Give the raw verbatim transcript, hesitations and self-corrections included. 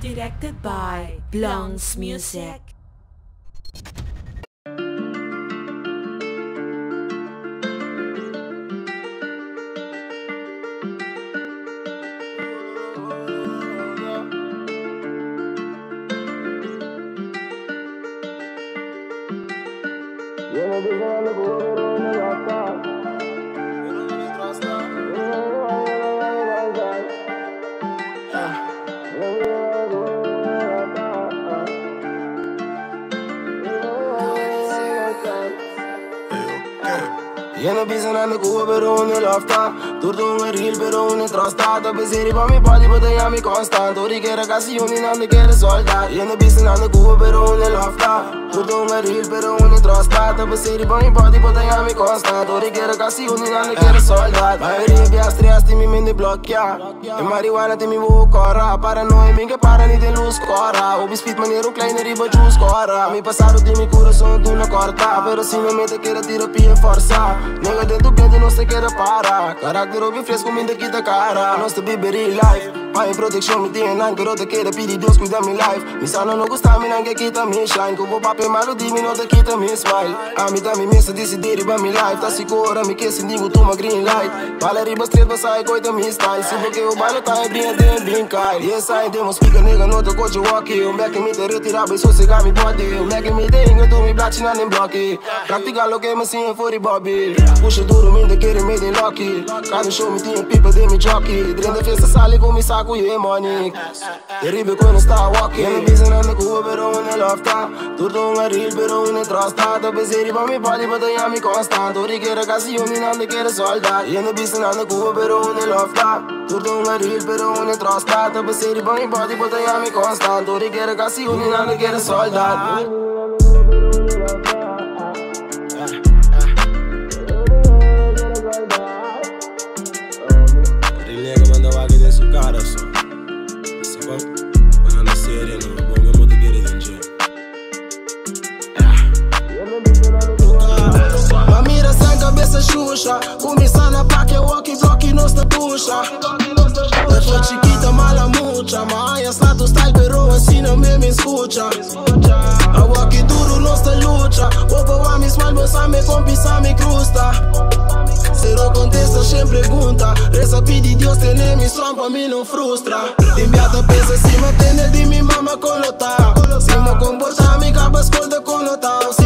Directed by Blondes Music. Je në bizën e në kuë për unë në lafta Tur të unë ril për unë në trasta Të pëziri pa mi pati për të jam i konstant Uri kere ka si unë në në kere soldat Je në bizën e në kuë për unë në lafta Tur të unë ril për unë në trasta Të pëziri pa mi pati për të jam i konstant Uri kere ka si unë në në kere soldat Ma e rri bja stres ti mi me në blokja E marijuana ti mi vu kora Paranoj minke para një të lus kora U bispit më njeru klejnë ri bë gjus kora Mi pasaru ti mi kure sonë tu në korta Pero si me me të kere tirapi e forsa Nega dentro piante non se quer para Carácter bem fresco, me de quita cara Nós te beberi life Pai em proteção, me tem nine Pero te quer pedir Deus cuida mi life Mi sana não gostar, me não quer quita mi shine Como papi malo di mi não te quita mi smile A mi da mi mesa decidere ba mi life Tá segura, me quer sendigo tu ma green light Bala riba straight, vai sair coita mi style Se porque o bala tá em brinca, tem brinca Yes, I demos speaker, nigga, não te coach walkie O Mac me te retirar, bem sossegar mi body O Mac me te inga, tu mi blatina nem bloque Practicar lo que me sim for the Bobby Puxa duro, me de querer me de lucky Cada show me tem pipa de mi jockey Drenda festa sale com mi saco e money Terrible quando sta walking Je në bizën e në kuë pero unë e lofta Tur të unë ril pero unë e trasta Të pëziri pa mi pati për të jam i konstant Uri kere ka si unë në në kere soldat Je në bizën e në kuë pero unë e lofta Tur të unë ril pero unë e trasta Të pëziri pa mi pati për të jam i konstant Uri kere ka si unë në në kere soldat Rillega mandava anche adesso cara so Questa qua ma non è seria no Buon che molto chiede di giro Ma mira sem cabeça xuxa Começando pra que walkie block não se puxa Eu sou chiquita mala mucha Ma ai stato style però assim não me me escucha A walkie duro não se lucha Opa wa mi smile bossa me compisa me crusta Se lo contesta sempre pergunta Reza pedi Dios tiene mi strong pa mi non frustra Dimbiata pesa si ma tene di mi mamma con lo ta Si ma comporta mi capa ascolta con lo ta